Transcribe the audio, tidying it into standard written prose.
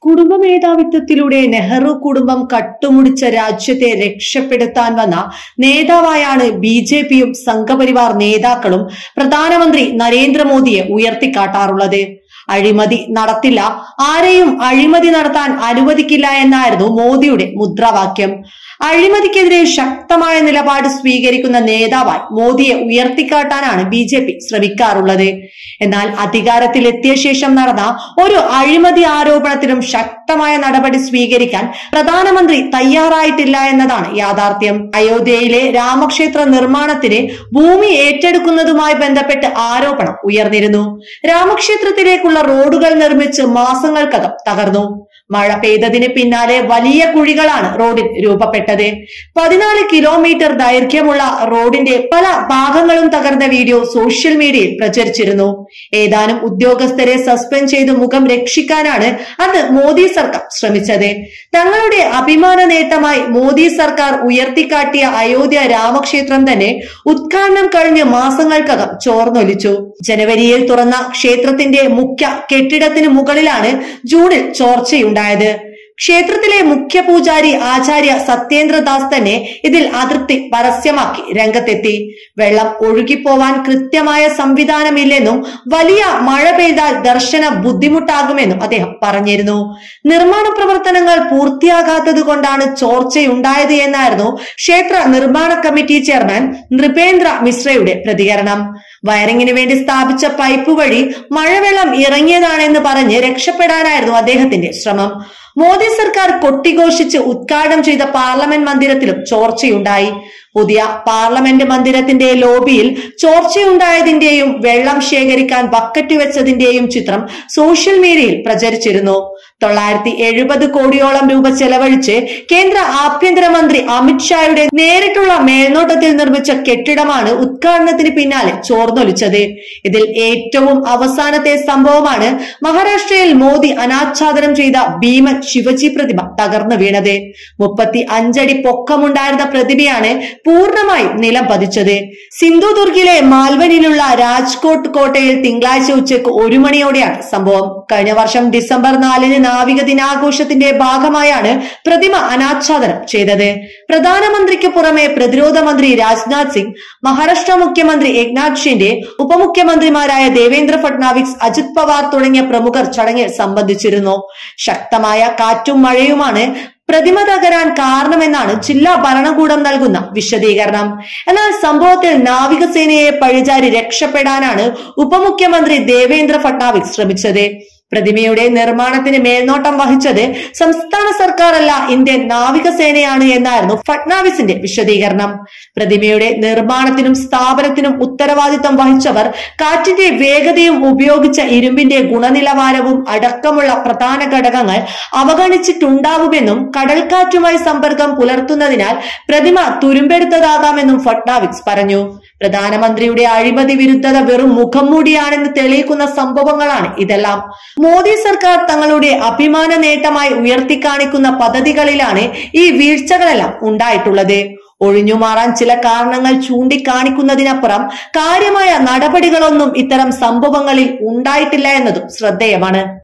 കുടുംബ മേധാവിത്വത്തിലൂടെ നെഹ്റു കുടുംബം കട്ടുമുടിച്ച രാജ്യത്തെ രക്ഷപ്പെടുത്താൻ വന്ന നേതാവായാണ് ബിജെപിയും സംഘപരിവാർ നേതാക്കളും പ്രധാനമന്ത്രി നരേന്ദ്രമോദിയെ ഉയർത്തിക്കാട്ടാറുള്ളത്. അഴിമതി നടത്തില്ല, ആരെയും അഴിമതി നടത്താൻ അനുവദിക്കില്ല എന്നായിരുന്നു മോദിയുടെ മുദ്രാവാക്യം. അഴിമതിക്കെതിരെ ശക്തമായ നിലപാട് സ്വീകരിക്കുന്ന നേതാവായി മോദിയെ ഉയർത്തിക്കാട്ടാനാണ് ബിജെപി ശ്രമിക്കാറുള്ളത്. എന്നാൽ അധികാരത്തിലെത്തിയ ശേഷം നടന്ന ഒരു അഴിമതി ആരോപണത്തിലും ശക്തമായ നടപടി സ്വീകരിക്കാൻ പ്രധാനമന്ത്രി തയ്യാറായിട്ടില്ല എന്നതാണ് യാഥാർത്ഥ്യം. അയോധ്യയിലെ രാമക്ഷേത്ര നിർമ്മാണത്തിന് ഭൂമി ഏറ്റെടുക്കുന്നതുമായി ബന്ധപ്പെട്ട് ആരോപണം ഉയർന്നിരുന്നു. രാമക്ഷേത്രത്തിലേക്കുള്ള റോഡുകൾ നിർമ്മിച്ച് മാസങ്ങൾക്കകം തകർന്നു. മഴ പെയ്തതിന് പിന്നാലെ വലിയ കുഴികളാണ് റോഡിൽ രൂപപ്പെട്ടത്. 14 കിലോമീറ്റർ ദൈർഘ്യമുള്ള റോഡിന്റെ പല ഭാഗങ്ങളും തകർന്ന വീഡിയോ സോഷ്യൽ മീഡിയയിൽ പ്രചരിച്ചിരുന്നു. ഏതാനും ഉദ്യോഗസ്ഥരെ സസ്പെൻഡ് ചെയ്ത് മുഖം രക്ഷിക്കാനാണ് അന്ന് മോദി സർക്കാർ ശ്രമിച്ചത്. തങ്ങളുടെ അഭിമാന നേട്ടമായി മോദി സർക്കാർ ഉയർത്തിക്കാട്ടിയ അയോധ്യ രാമക്ഷേത്രം തന്നെ ഉദ്ഘാടനം കഴിഞ്ഞ് മാസങ്ങൾക്കകം ചോർന്നൊലിച്ചു. ജനുവരിയിൽ തുറന്ന ക്ഷേത്രത്തിന്റെ മുഖ്യ കെട്ടിടത്തിന് മുകളിലാണ് ജൂണിൽ ചോർച്ചയുണ്ടായത്. ക്ഷേത്രത്തിലെ മുഖ്യ പൂജാരി ആചാര്യ സത്യേന്ദ്രദാസ് തന്നെ ഇതിൽ അതൃപ്തി പരസ്യമാക്കി രംഗത്തെത്തി. വെള്ളം ഒഴുകിപ്പോവാൻ കൃത്യമായ സംവിധാനമില്ലെന്നും വലിയ മഴ പെയ്താൽ ദർശന ബുദ്ധിമുട്ടാകുമെന്നും അദ്ദേഹം പറഞ്ഞിരുന്നു. നിർമ്മാണ പ്രവർത്തനങ്ങൾ പൂർത്തിയാകാത്തത് കൊണ്ടാണ് ചോർച്ചയുണ്ടായത് എന്നായിരുന്നു ക്ഷേത്ര നിർമ്മാണ കമ്മിറ്റി ചെയർമാൻ നൃപേന്ദ്ര മിശ്രയുടെ പ്രതികരണം. വയറിങ്ങിന് വേണ്ടി സ്ഥാപിച്ച പൈപ്പ് വഴി മഴവെള്ളം ഇറങ്ങിയതാണെന്ന് പറഞ്ഞ് രക്ഷപ്പെടാനായിരുന്നു അദ്ദേഹത്തിന്റെ ശ്രമം. മോദി സർക്കാർ കൊട്ടിഘോഷിച്ച് ഉദ്ഘാടനം ചെയ്ത പാർലമെന്റ് മന്ദിരത്തിലും ചോർച്ചയുണ്ടായി. പുതിയ പാർലമെന്റ് മന്ദിരത്തിന്റെ ലോബിയിൽ ചോർച്ചയുണ്ടായതിന്റെയും വെള്ളം ശേഖരിക്കാൻ ബക്കറ്റ് വെച്ചതിന്റെയും ചിത്രം സോഷ്യൽ മീഡിയയിൽ പ്രചരിച്ചിരുന്നു. 970 കോടിയോളം രൂപ ചെലവഴിച്ച് കേന്ദ്ര ആഭ്യന്തരമന്ത്രി അമിത്ഷായുടെ നേരിട്ടുള്ള മേൽനോട്ടത്തിൽ നിർമ്മിച്ച കെട്ടിടമാണ് ഉദ്ഘാടനത്തിന് പിന്നാലെ ചോർന്നൊലിച്ചത്. ഇതിൽ ഏറ്റവും അവസാനത്തെ സംഭവമാണ് മഹാരാഷ്ട്രയിൽ മോദി അനാച്ഛാദനം ചെയ്ത ഭീമൻ ശിവജി പ്രതിമ തകർന്നു വീണത്. 35 അടി പൊക്കമുണ്ടായിരുന്ന പ്രതിമയാണ് പൂർണ്ണമായും നിലം പതിച്ചത്. സിന്ധുദുർഗിലെ മാൽവനിലുള്ള രാജ്കോട്ട് കോട്ടയിൽ തിങ്കളാഴ്ച ഉച്ചയ്ക്ക് 1 മണിയോടെയാണ് സംഭവം. കഴിഞ്ഞ വർഷം ഡിസംബർ 4-ന് നാവിക ദിനാഘോഷത്തിന്റെ ഭാഗമായാണ് പ്രതിമ അനാച്ഛാദനം ചെയ്തത്. പ്രധാനമന്ത്രിക്ക് പുറമെ പ്രതിരോധ മന്ത്രി രാജ്നാഥ് സിംഗ്, മഹാരാഷ്ട്ര മുഖ്യമന്ത്രി ഏക്നാഥ് ഷിൻഡെ, ഉപമുഖ്യമന്ത്രിമാരായ ദേവേന്ദ്ര ഫട്നാവിസ്, അജിത് പവാർ തുടങ്ങിയ പ്രമുഖർ ചടങ്ങിൽ സംബന്ധിച്ചിരുന്നു. ശക്തമായ കാറ്റും മഴയുമാണ് പ്രതിമ തകരാൻ കാരണമെന്നാണ് ജില്ലാ ഭരണകൂടം നൽകുന്ന വിശദീകരണം. എന്നാൽ സംഭവത്തിൽ നാവികസേനയെ പഴിചാരി രക്ഷപ്പെടാനാണ് ഉപമുഖ്യമന്ത്രി ദേവേന്ദ്ര ഫട്നാവിസ് ശ്രമിച്ചത്. പ്രതിമയുടെ നിർമ്മാണത്തിന് മേൽനോട്ടം വഹിച്ചത് സംസ്ഥാന സർക്കാരല്ല, ഇന്ത്യൻ നാവികസേനയാണ് എന്നായിരുന്നു ഫട്നാവിസിന്റെ വിശദീകരണം. പ്രതിമയുടെ നിർമ്മാണത്തിനും സ്ഥാപനത്തിനും ഉത്തരവാദിത്തം വഹിച്ചവർ കാറ്റിന്റെ വേഗതയും ഉപയോഗിച്ച ഇരുമ്പിന്റെ ഗുണനിലവാരവും അടക്കമുള്ള പ്രധാന ഘടകങ്ങൾ അവഗണിച്ചിട്ടുണ്ടാവുമെന്നും കടൽക്കാറ്റുമായി സമ്പർക്കം പുലർത്തുന്നതിനാൽ പ്രതിമ തുരുമ്പെടുത്തതാകാമെന്നും ഫട്നാവിസ് പറഞ്ഞു. പ്രധാനമന്ത്രിയുടെ അഴിമതി വിരുദ്ധത വെറും മുഖംമൂടിയാണെന്ന് തെളിയിക്കുന്ന സംഭവങ്ങളാണ് ഇതെല്ലാം. മോദി സർക്കാർ തങ്ങളുടെ അഭിമാന നേട്ടമായി ഉയർത്തിക്കാണിക്കുന്ന പദ്ധതികളിലാണ് ഈ വീഴ്ചകളെല്ലാം ഉണ്ടായിട്ടുള്ളത്. ഒഴിഞ്ഞുമാറാൻ ചില കാരണങ്ങൾ ചൂണ്ടിക്കാണിക്കുന്നതിനപ്പുറം കാര്യമായ നടപടികളൊന്നും ഇത്തരം സംഭവങ്ങളിൽ ഉണ്ടായിട്ടില്ല എന്നതും ശ്രദ്ധേയമാണ്.